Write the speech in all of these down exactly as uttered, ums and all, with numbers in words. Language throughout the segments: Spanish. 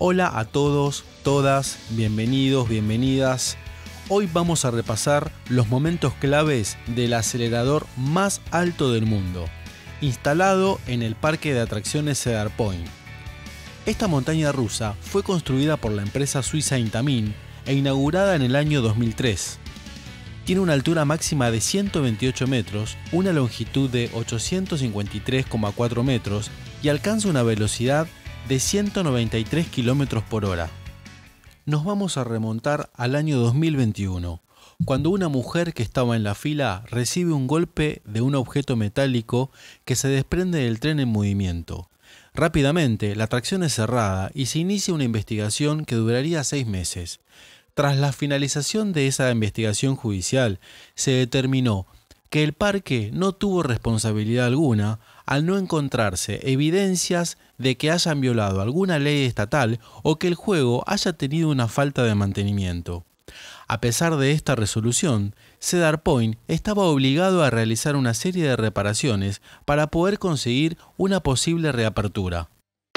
Hola a todos, todas, bienvenidos, bienvenidas. Hoy vamos a repasar los momentos claves del acelerador más alto del mundo, instalado en el parque de atracciones Cedar Point. Esta montaña rusa fue construida por la empresa suiza Intamin e inaugurada en el año dos mil tres. Tiene una altura máxima de ciento veintiocho metros, una longitud de ochocientos cincuenta y tres coma cuatro metros y alcanza una velocidad de ciento noventa y tres kilómetros por hora. Nos vamos a remontar al año dos mil veintiuno, cuando una mujer que estaba en la fila recibe un golpe de un objeto metálico que se desprende del tren en movimiento. Rápidamente, la atracción es cerrada y se inicia una investigación que duraría seis meses. Tras la finalización de esa investigación judicial, se determinó que el parque no tuvo responsabilidad alguna al no encontrarse evidencias de que hayan violado alguna ley estatal o que el juego haya tenido una falta de mantenimiento. A pesar de esta resolución, Cedar Point estaba obligado a realizar una serie de reparaciones para poder conseguir una posible reapertura.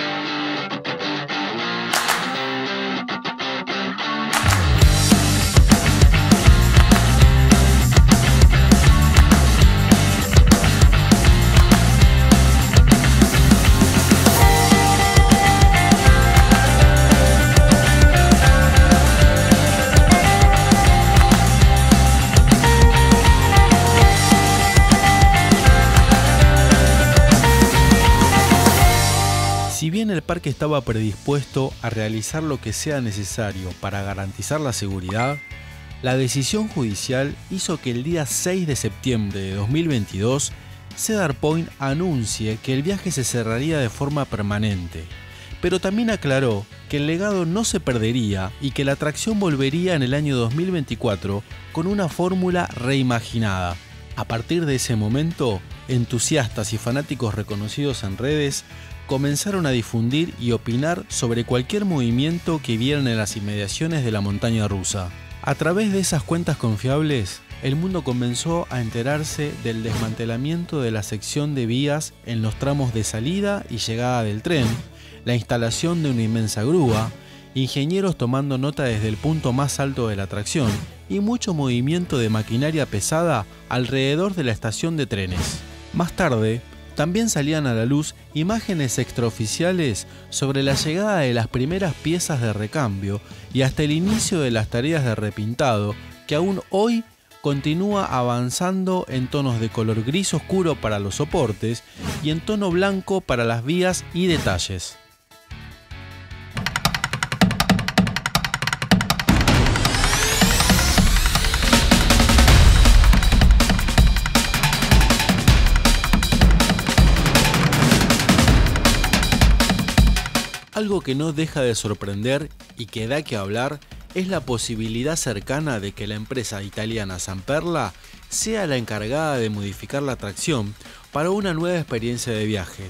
Si bien el parque estaba predispuesto a realizar lo que sea necesario para garantizar la seguridad, la decisión judicial hizo que el día seis de septiembre de dos mil veintidós, Cedar Point anuncie que el viaje se cerraría de forma permanente, pero también aclaró que el legado no se perdería y que la atracción volvería en el año dos mil veinticuatro con una fórmula reimaginada. A partir de ese momento, entusiastas y fanáticos reconocidos en redes comenzaron a difundir y opinar sobre cualquier movimiento que vieran en las inmediaciones de la montaña rusa. A través de esas cuentas confiables, el mundo comenzó a enterarse del desmantelamiento de la sección de vías en los tramos de salida y llegada del tren, la instalación de una inmensa grúa, ingenieros tomando nota desde el punto más alto de la atracción y mucho movimiento de maquinaria pesada alrededor de la estación de trenes. Más tarde, también salían a la luz imágenes extraoficiales sobre la llegada de las primeras piezas de recambio y hasta el inicio de las tareas de repintado, que aún hoy continúa avanzando en tonos de color gris oscuro para los soportes y en tono blanco para las vías y detalles. Algo que no deja de sorprender y que da que hablar es la posibilidad cercana de que la empresa italiana Zamperla sea la encargada de modificar la atracción para una nueva experiencia de viaje.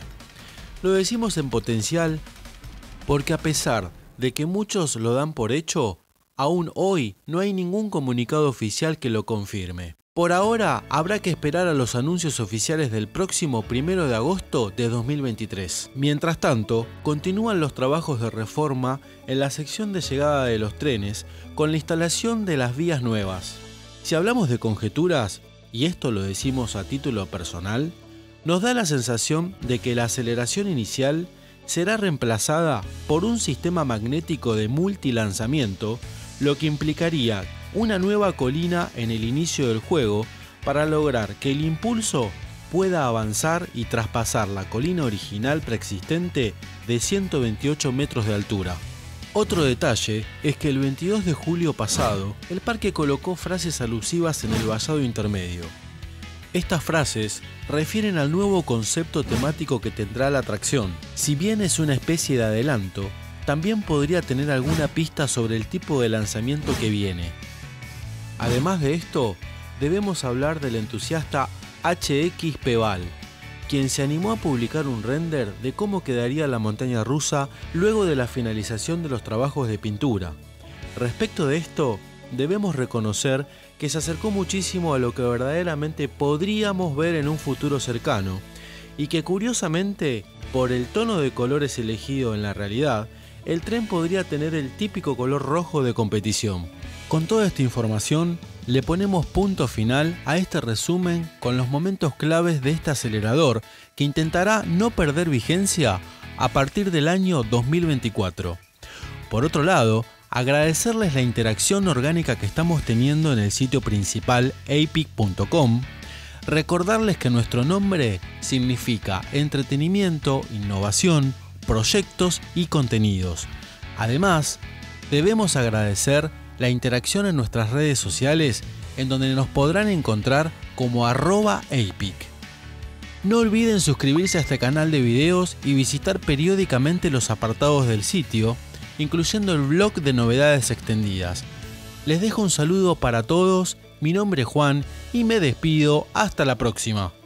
Lo decimos en potencial porque a pesar de que muchos lo dan por hecho, aún hoy no hay ningún comunicado oficial que lo confirme. Por ahora habrá que esperar a los anuncios oficiales del próximo primero de agosto de dos mil veintitrés. Mientras tanto, continúan los trabajos de reforma en la sección de llegada de los trenes con la instalación de las vías nuevas. Si hablamos de conjeturas, y esto lo decimos a título personal, nos da la sensación de que la aceleración inicial será reemplazada por un sistema magnético de multilanzamiento, lo que implicaría una nueva colina en el inicio del juego para lograr que el impulso pueda avanzar y traspasar la colina original preexistente de ciento veintiocho metros de altura. Otro detalle es que el veintidós de julio pasado, el parque colocó frases alusivas en el vallado intermedio. Estas frases refieren al nuevo concepto temático que tendrá la atracción. Si bien es una especie de adelanto, también podría tener alguna pista sobre el tipo de lanzamiento que viene. Además de esto, debemos hablar del entusiasta H X Peval, quien se animó a publicar un render de cómo quedaría la montaña rusa luego de la finalización de los trabajos de pintura. Respecto de esto, debemos reconocer que se acercó muchísimo a lo que verdaderamente podríamos ver en un futuro cercano, y que curiosamente, por el tono de colores elegido en la realidad, el tren podría tener el típico color rojo de competición. Con toda esta información, le ponemos punto final a este resumen con los momentos claves de este acelerador que intentará no perder vigencia a partir del año dos mil veinticuatro. Por otro lado, agradecerles la interacción orgánica que estamos teniendo en el sitio principal a p i c punto com, recordarles que nuestro nombre significa entretenimiento, innovación, proyectos y contenidos. Además, debemos agradecer la interacción en nuestras redes sociales, en donde nos podrán encontrar como arroba a p i c. No olviden suscribirse a este canal de videos y visitar periódicamente los apartados del sitio, incluyendo el blog de novedades extendidas. Les dejo un saludo para todos, mi nombre es Juan y me despido hasta la próxima.